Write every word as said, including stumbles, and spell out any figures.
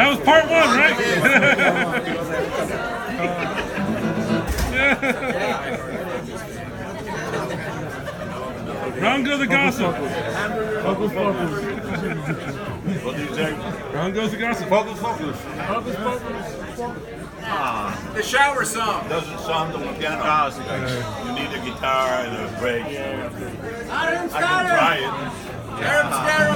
That was part one, right? Round goes the gossip. Focus, focus. What do you say? Round goes the gossip. Focus, focus. Focus, focus. Ah, The shower song. doesn't sound the piano. You need a guitar and a bass. I can try it. Aaron Scarry.